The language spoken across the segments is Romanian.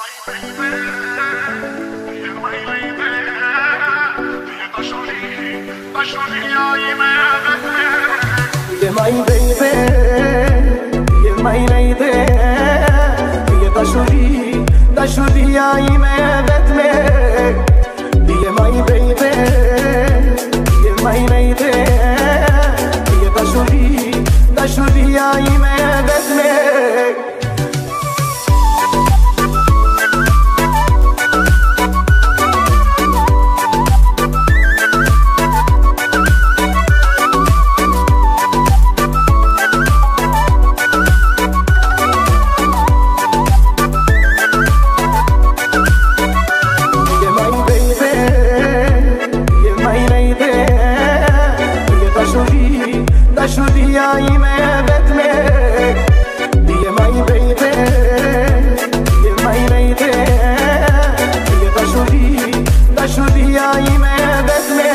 Dashuria ime vetme, je my baby, je my lady, je dashuria ime vetme. Dashuria ime vetme, je my baby, je my lady, je dashuria ime vetme.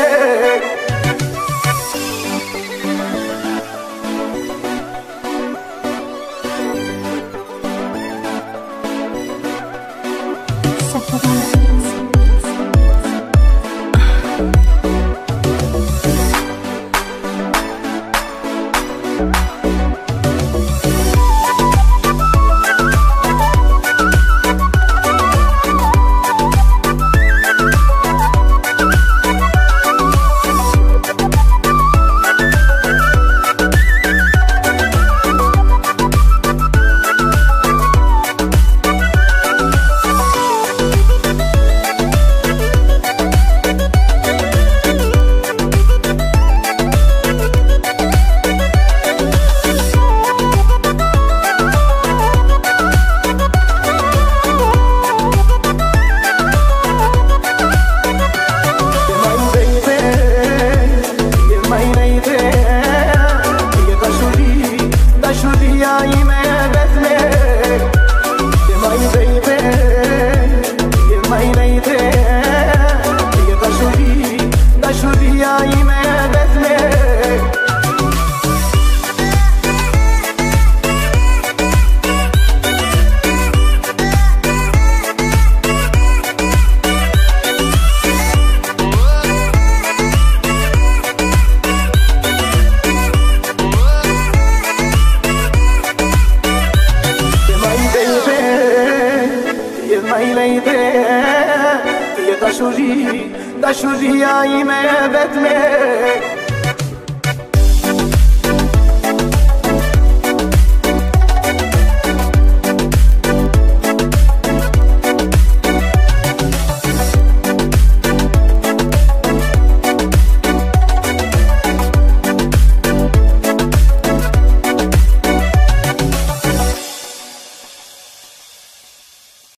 Dashuria ime vetme, je my baby, je my lady, je dashuria ime vetme. My lady, je dashuria ime vetme.